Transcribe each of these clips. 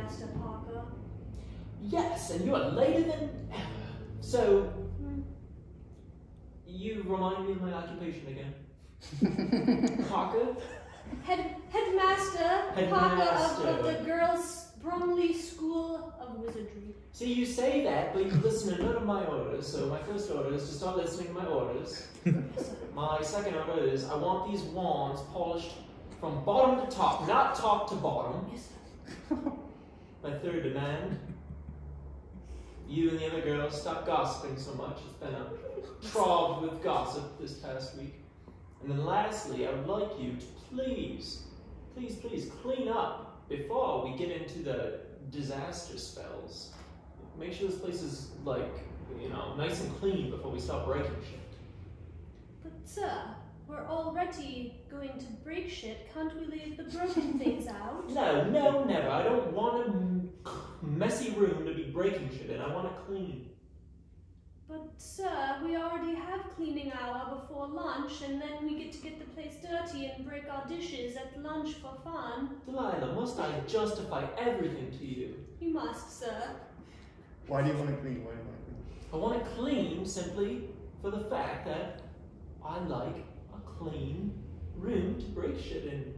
Headmaster Parker. Yes, and you are later than ever. So, you remind me of my occupation again. Parker? Headmaster Parker of the Girls' Bromley School of Wizardry. See, you say that, but you listen to none of my orders, so my first order is to start listening to my orders. My second order is, I want these wands polished from bottom to top, not top to bottom. Yes, sir. My third demand, you and the other girls stop gossiping so much. It's been a trove with gossip this past week. And then lastly, I would like you to please clean up before we get into the disaster spells. Make sure this place is, like, you know, nice and clean before we start breaking shit. But sir, we're already going to break shit. Can't we leave the broken things out? No, never. I don't want a messy room to be breaking shit in. I want it clean. But sir, we already have cleaning hour before lunch, and then we get to get the place dirty and break our dishes at lunch for fun. Delilah, must I justify everything to you? You must, sir. Why do you want to clean? Why do you want to clean? I want it clean simply for the fact that I like a clean room to break shit in.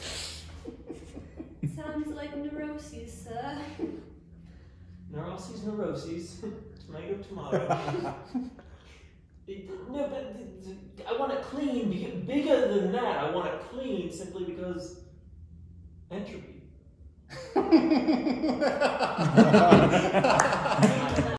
Sounds like neuroses, sir. Neuroses. Tomato. No, but I want it clean. Bigger than that, I want it clean simply because entropy.